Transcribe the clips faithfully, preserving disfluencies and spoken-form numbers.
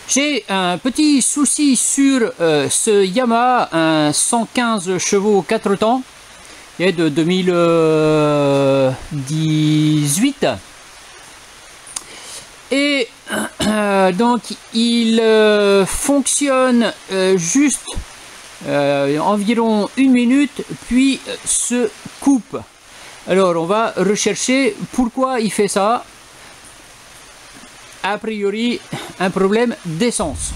J'ai un petit souci sur euh, ce Yamaha, un cent quinze chevaux quatre temps, qui est de deux mille dix-huit. Et euh, donc il euh, fonctionne euh, juste euh, environ une minute, puis euh, se coupe. Alors on va rechercher pourquoi il fait ça. A priori, un problème d'essence.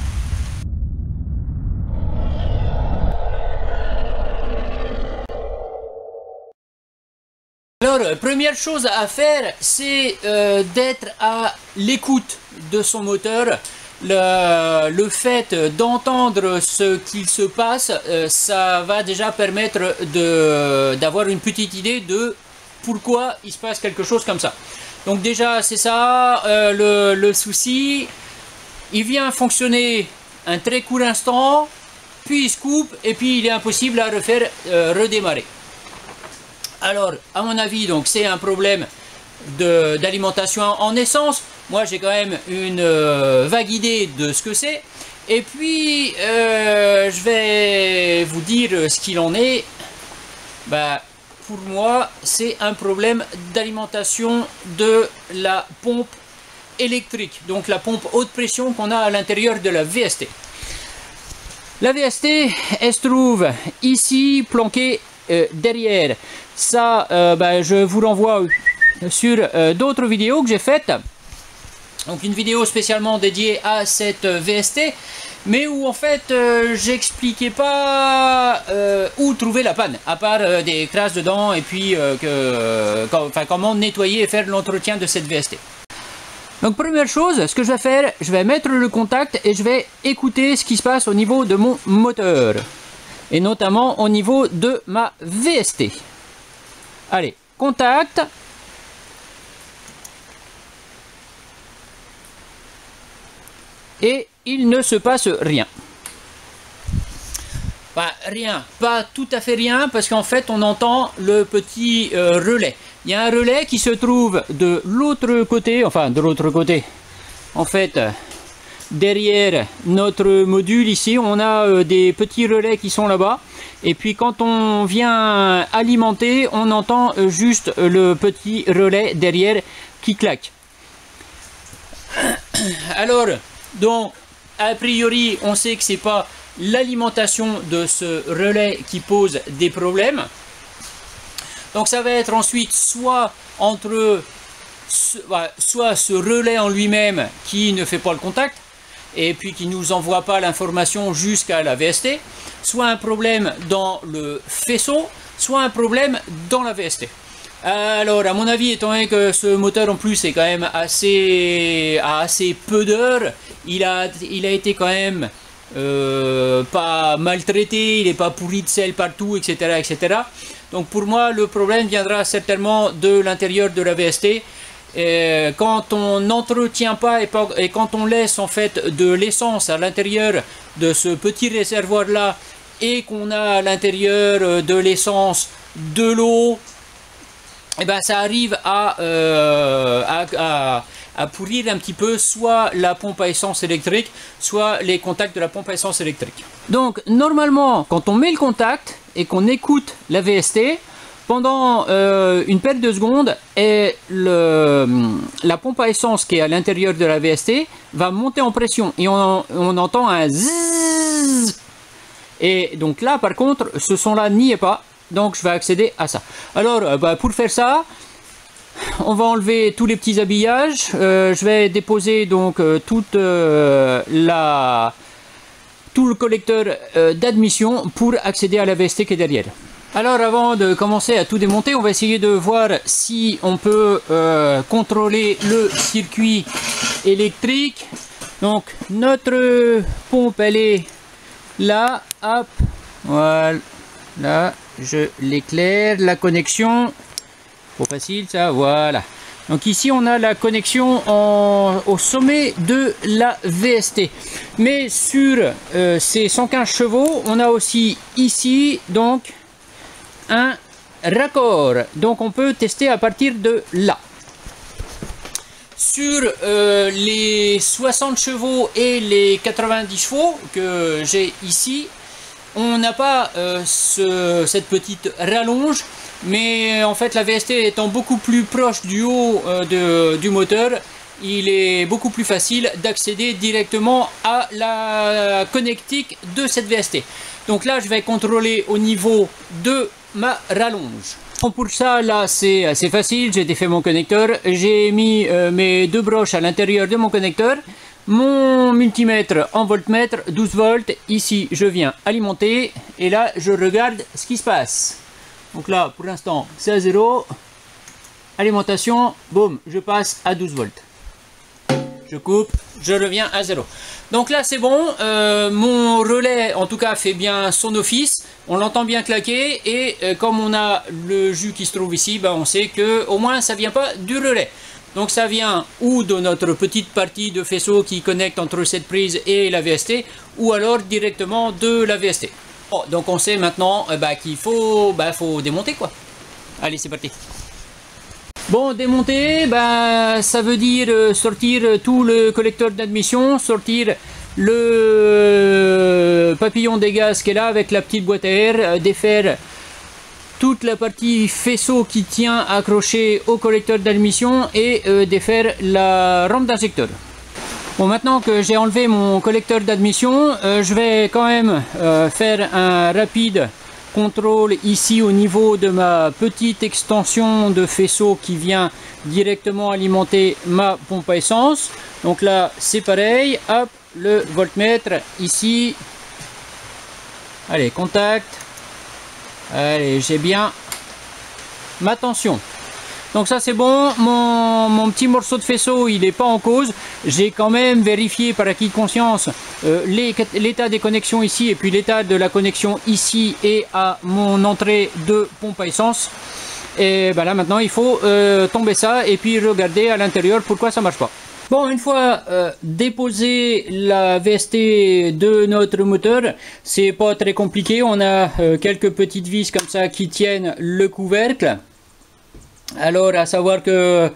Alors, première chose à faire, c'est euh, d'être à l'écoute de son moteur. Le, le fait d'entendre ce qu'il se passe, euh, ça va déjà permettre d'avoir une petite idée de pourquoi il se passe quelque chose comme ça. Donc déjà c'est ça euh, le, le souci. Il vient fonctionner un très court instant, puis il se coupe et puis il est impossible à refaire euh, redémarrer. Alors à mon avis donc c'est un problème d'alimentation en essence. Moi j'ai quand même une euh, vague idée de ce que c'est. Et puis euh, je vais vous dire ce qu'il en est. Bah, pour moi, c'est un problème d'alimentation de la pompe électrique, donc la pompe haute pression qu'on a à l'intérieur de la V S T. La V S T, elle se trouve ici, planquée euh, derrière. Ça, euh, bah, je vous renvoie sur euh, d'autres vidéos que j'ai faites. Donc une vidéo spécialement dédiée à cette V S T, mais où en fait euh, j'expliquais pas euh, où trouver la panne, à part euh, des crasses dedans et puis euh, que, euh, enfin, comment nettoyer et faire l'entretien de cette V S T. Donc première chose, ce que je vais faire, je vais mettre le contact et je vais écouter ce qui se passe au niveau de mon moteur, et notamment au niveau de ma V S T. Allez, contact. Et il ne se passe rien. Bah, rien, pas tout à fait rien, parce qu'en fait on entend le petit euh, relais. Il y a un relais qui se trouve de l'autre côté, enfin de l'autre côté, en fait, derrière notre module ici, on a euh, des petits relais qui sont là-bas. Et puis quand on vient alimenter, on entend euh, juste le petit relais derrière qui claque. Alors, donc, a priori, on sait que c'est pas l'alimentation de ce relais qui pose des problèmes. Donc, ça va être ensuite soit entre ce, bah, soit ce relais en lui-même qui ne fait pas le contact et puis qui nous envoie pas l'information jusqu'à la V S T, soit un problème dans le faisceau, soit un problème dans la V S T. Alors, à mon avis, étant donné que ce moteur en plus est quand même assez, à assez peu d'heures, il a, il a été quand même euh, pas maltraité, il n'est pas pourri de sel partout, et cetera, et cetera. Donc pour moi, le problème viendra certainement de l'intérieur de la V S T. Et quand on n'entretient pas et, pas et quand on laisse en fait de l'essence à l'intérieur de ce petit réservoir là, et qu'on a à l'intérieur de l'essence, de l'eau, et ben ça arrive à, euh, à, à, à pourrir un petit peu soit la pompe à essence électrique, soit les contacts de la pompe à essence électrique. Donc normalement, quand on met le contact et qu'on écoute la V S T, pendant euh, une paire de secondes, et le, la pompe à essence qui est à l'intérieur de la V S T va monter en pression et on, on entend un zzzz. Et donc là par contre, ce son là n'y est pas. Donc je vais accéder à ça. Alors bah, pour faire ça, on va enlever tous les petits habillages. Euh, je vais déposer donc euh, toute euh, la tout le collecteur euh, d'admission pour accéder à la V S T qui est derrière. Alors avant de commencer à tout démonter, on va essayer de voir si on peut euh, contrôler le circuit électrique. Donc notre pompe elle est là, hop, voilà. Là, je l'éclaire, la connexion, trop facile ça, voilà. Donc ici on a la connexion en, au sommet de la V S T. Mais sur euh, ces cent quinze chevaux, on a aussi ici donc un raccord. Donc on peut tester à partir de là. sur euh, les soixante chevaux et les quatre-vingt-dix chevaux que j'ai ici, on n'a pas euh, ce, cette petite rallonge, mais en fait la V S T étant beaucoup plus proche du haut euh, de, du moteur, il est beaucoup plus facile d'accéder directement à la connectique de cette V S T. Donc là je vais contrôler au niveau de ma rallonge. Pour ça, là, c'est assez facile. J'ai défait mon connecteur. J'ai mis euh, mes deux broches à l'intérieur de mon connecteur. Mon multimètre en voltmètre, douze volts. Ici, je viens alimenter. Et là, je regarde ce qui se passe. Donc là, pour l'instant, c'est à zéro. Alimentation, boum, je passe à douze volts. Je coupe, je reviens à zéro. Donc là c'est bon, euh, mon relais en tout cas fait bien son office, on l'entend bien claquer et euh, comme on a le jus qui se trouve ici, ben, on sait que au moins ça vient pas du relais. Donc ça vient ou de notre petite partie de faisceau qui connecte entre cette prise et la V S T, ou alors directement de la V S T. Bon, donc on sait maintenant euh, ben, qu'il faut, ben, faut démonter quoi. Allez c'est parti. Bon, démonter, bah, ça veut dire sortir tout le collecteur d'admission, sortir le papillon des gaz qui est là avec la petite boîte à air, défaire toute la partie faisceau qui tient accroché au collecteur d'admission et euh, défaire la rampe d'injecteur. Bon, maintenant que j'ai enlevé mon collecteur d'admission, euh, je vais quand même euh, faire un rapide contrôle ici au niveau de ma petite extension de faisceau qui vient directement alimenter ma pompe à essence. Donc là c'est pareil, hop, le voltmètre ici, allez contact, allez j'ai bien ma tension. Donc ça c'est bon, mon, mon petit morceau de faisceau il n'est pas en cause. J'ai quand même vérifié par acquis de conscience euh, l'état des connexions ici et puis l'état de la connexion ici et à mon entrée de pompe à essence. Et ben là maintenant il faut euh, tomber ça et puis regarder à l'intérieur pourquoi ça marche pas. Bon, une fois euh, déposé la V S T de notre moteur, c'est pas très compliqué. On a euh, quelques petites vis comme ça qui tiennent le couvercle. Alors à savoir que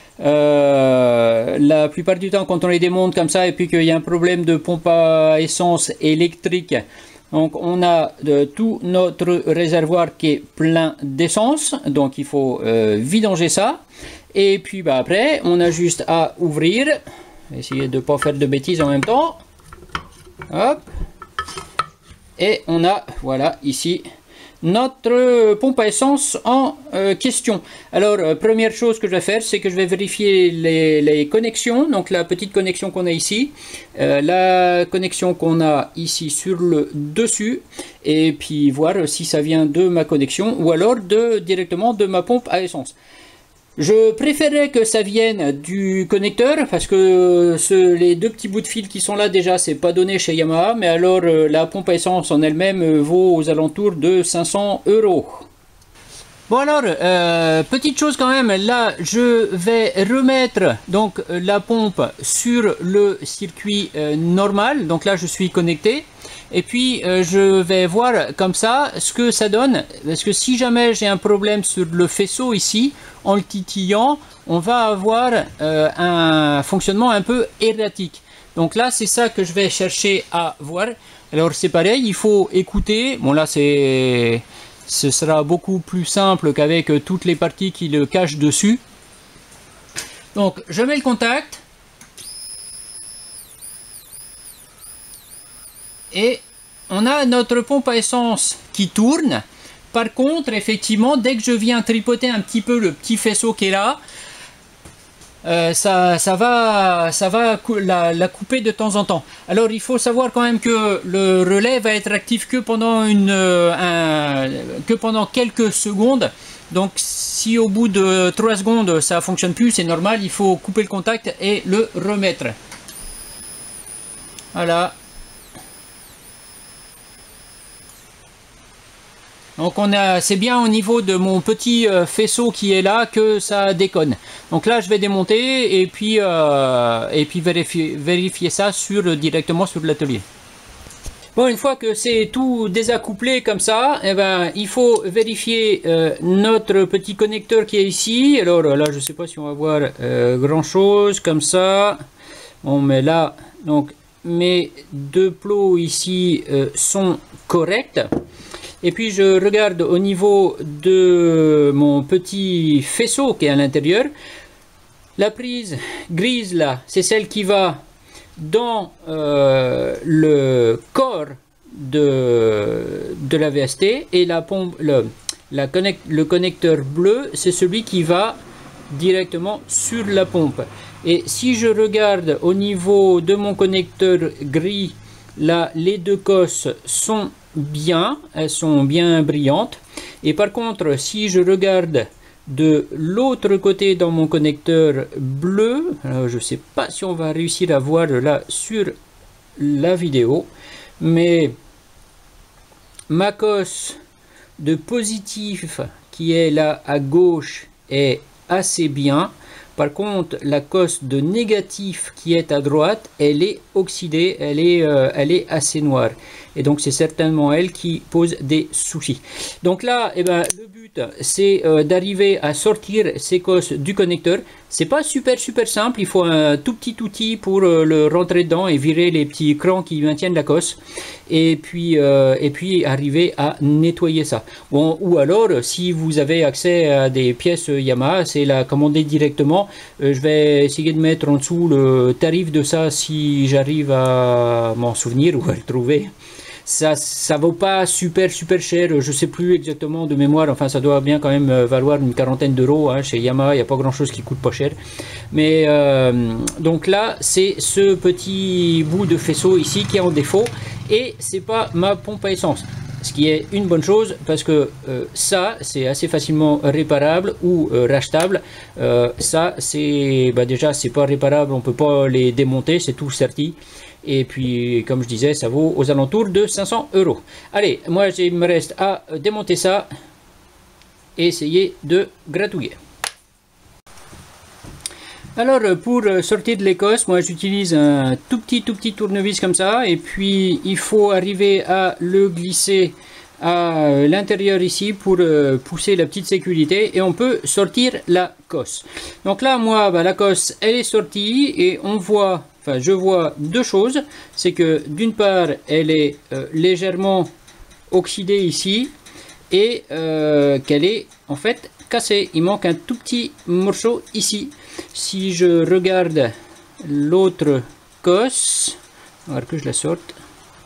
euh, la plupart du temps quand on les démonte comme ça et puis qu'il y a un problème de pompe à essence électrique, donc on a de, tout notre réservoir qui est plein d'essence, donc il faut euh, vidanger ça. Et puis bah, après on a juste à ouvrir, essayer de ne pas faire de bêtises en même temps, hop, et on a voilà ici notre pompe à essence en euh, question. Alors euh, première chose que je vais faire, c'est que je vais vérifier les, les connexions, donc la petite connexion qu'on a ici, euh, la connexion qu'on a ici sur le dessus, et puis voir si ça vient de ma connexion ou alors de directement de ma pompe à essence. Je préférerais que ça vienne du connecteur parce que ce, les deux petits bouts de fil qui sont là déjà c'est pas donné chez Yamaha, mais alors euh, la pompe à essence en elle-même euh, vaut aux alentours de cinq cents euros. Bon alors, euh, petite chose quand même, là je vais remettre donc la pompe sur le circuit euh, normal, donc là je suis connecté. Et puis euh, je vais voir comme ça ce que ça donne, parce que si jamais j'ai un problème sur le faisceau ici, en le titillant, on va avoir euh, un fonctionnement un peu erratique. Donc là c'est ça que je vais chercher à voir. Alors c'est pareil, il faut écouter, bon là c'est... ce sera beaucoup plus simple qu'avec toutes les parties qui le cachent dessus. Donc je mets le contact. Et on a notre pompe à essence qui tourne. Par contre, effectivement, dès que je viens tripoter un petit peu le petit faisceau qui est là, euh, ça, ça va, ça va la, la couper de temps en temps. Alors, il faut savoir quand même que le relais va être actif que pendant, une, un, que pendant quelques secondes. Donc, si au bout de trois secondes, ça ne fonctionne plus, c'est normal, il faut couper le contact et le remettre. Voilà. Donc on a, c'est bien au niveau de mon petit euh, faisceau qui est là que ça déconne. Donc là je vais démonter et puis, euh, et puis vérifier, vérifier ça sur, directement sur l'atelier. Bon, une fois que c'est tout désaccouplé comme ça, eh ben, il faut vérifier euh, notre petit connecteur qui est ici. Alors là, je ne sais pas si on va voir euh, grand chose comme ça. On met là, donc mes deux plots ici euh, sont corrects. Et puis je regarde au niveau de mon petit faisceau qui est à l'intérieur. La prise grise là, c'est celle qui va dans euh, le corps de, de la V S T, et la pompe, le, la connect, le connecteur bleu, c'est celui qui va directement sur la pompe. Et si je regarde au niveau de mon connecteur gris, là les deux cosses sont bien, elles sont bien brillantes. Et par contre, si je regarde de l'autre côté dans mon connecteur bleu, alors je ne sais pas si on va réussir à voir là sur la vidéo, mais ma cosse de positif qui est là à gauche est assez bien. Par contre, la cosse de négatif qui est à droite, elle est oxydée, elle est, euh, elle est assez noire. Et donc, c'est certainement elle qui pose des soucis. Donc là, eh ben, le but, c'est euh, d'arriver à sortir ces cosses du connecteur. C'est pas super, super simple. Il faut un tout petit outil pour euh, le rentrer dedans et virer les petits crans qui maintiennent la cosse. Et puis, euh, et puis arriver à nettoyer ça. Bon, ou alors, si vous avez accès à des pièces Yamaha, c'est la commander directement. Euh, je vais essayer de mettre en dessous le tarif de ça si j'arrive à m'en souvenir ou à le trouver. Ça, ça vaut pas super super cher, je sais plus exactement de mémoire, enfin ça doit bien quand même valoir une quarantaine d'euros hein, chez Yamaha, il n'y a pas grand chose qui coûte pas cher. Mais euh, donc là, c'est ce petit bout de faisceau ici qui est en défaut, et c'est pas ma pompe à essence. Ce qui est une bonne chose, parce que euh, ça, c'est assez facilement réparable ou euh, rachetable. Euh, ça, c'est bah déjà, c'est pas réparable, on peut pas les démonter, c'est tout sorti. Et puis, comme je disais, ça vaut aux alentours de cinq cents euros. Allez, moi, il me reste à démonter ça et essayer de gratouiller. Alors, pour sortir de l'Écosse, moi, j'utilise un tout petit, tout petit tournevis comme ça. Et puis, il faut arriver à le glisser à l'intérieur ici pour pousser la petite sécurité. Et on peut sortir la cosse. Donc là, moi, bah, la cosse, elle est sortie et on voit... Enfin, je vois deux choses, c'est que d'une part, elle est euh, légèrement oxydée ici, et euh, qu'elle est en fait cassée. Il manque un tout petit morceau ici. Si je regarde l'autre cosse, on va voir que je la sorte.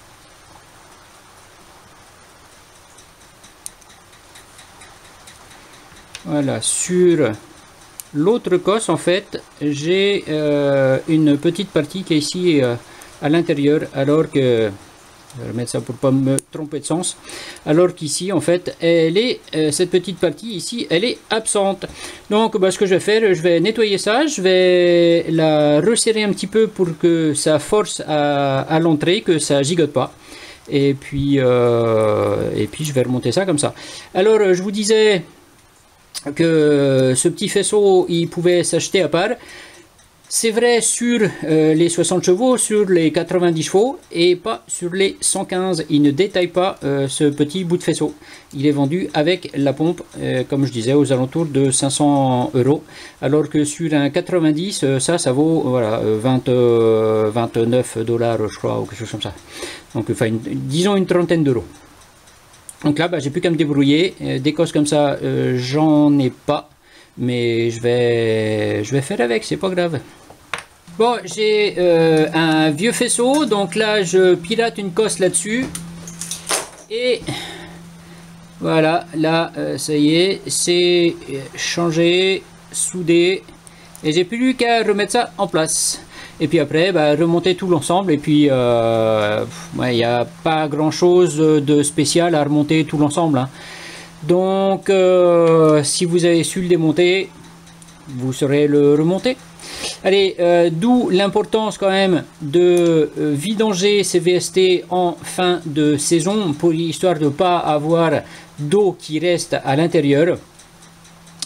Voilà, sur... l'autre cosse, en fait, j'ai euh, une petite partie qui est ici euh, à l'intérieur, alors que, je vais remettre ça pour pas me tromper de sens, alors qu'ici, en fait, elle est, euh, cette petite partie ici, elle est absente. Donc, bah, ce que je vais faire, je vais nettoyer ça, je vais la resserrer un petit peu pour que ça force à, à l'entrée, que ça gigote pas. Et puis, euh, et puis, je vais remonter ça comme ça. Alors, je vous disais... que ce petit faisceau il pouvait s'acheter à part. C'est vrai sur euh, les soixante chevaux, sur les quatre-vingt-dix chevaux, et pas sur les cent quinze. Il ne détaille pas euh, ce petit bout de faisceau. Il est vendu avec la pompe, euh, comme je disais, aux alentours de cinq cents euros. Alors que sur un quatre-vingt-dix, euh, ça, ça vaut voilà, vingt, euh, vingt-neuf dollars, je crois, ou quelque chose comme ça. Donc, enfin, une, disons une trentaine d'euros. Donc là, bah, j'ai plus qu'à me débrouiller. Euh, des cosses comme ça, euh, j'en ai pas. Mais je vais, je vais faire avec, c'est pas grave. Bon, j'ai euh, un vieux faisceau. Donc là, je pirate une cosse là-dessus. Et voilà, là, euh, ça y est, c'est changé, soudé. Et j'ai plus qu'à remettre ça en place. Et puis après, bah, remonter tout l'ensemble. Et puis, il euh, n'y a pas grand chose de spécial à remonter tout l'ensemble. Hein. Donc, euh, si vous avez su le démonter, vous saurez le remonter. Allez, euh, d'où l'importance quand même de euh, vidanger ces V S T en fin de saison, pour histoire de ne pas avoir d'eau qui reste à l'intérieur.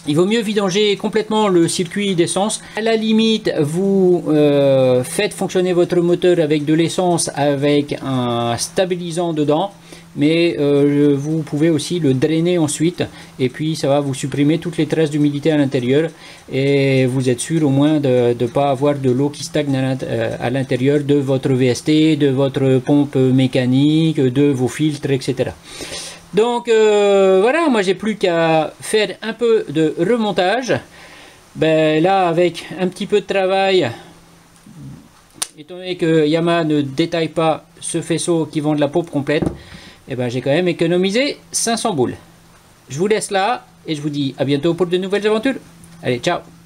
il vaut mieux vidanger complètement le circuit d'essence. À la limite, vous euh, faites fonctionner votre moteur avec de l'essence avec un stabilisant dedans. Mais euh, vous pouvez aussi le drainer ensuite. Et puis ça va vous supprimer toutes les traces d'humidité à l'intérieur. Et vous êtes sûr au moins de ne pas avoir de l'eau qui stagne à l'intérieur de votre V S T, de votre pompe mécanique, de vos filtres, et cetera. Donc euh, voilà, moi j'ai plus qu'à faire un peu de remontage. Ben là, avec un petit peu de travail, étant donné que Yamaha ne détaille pas ce faisceau qui vend de la pompe complète, et ben j'ai quand même économisé cinq cents boules. Je vous laisse là et je vous dis à bientôt pour de nouvelles aventures. Allez, ciao!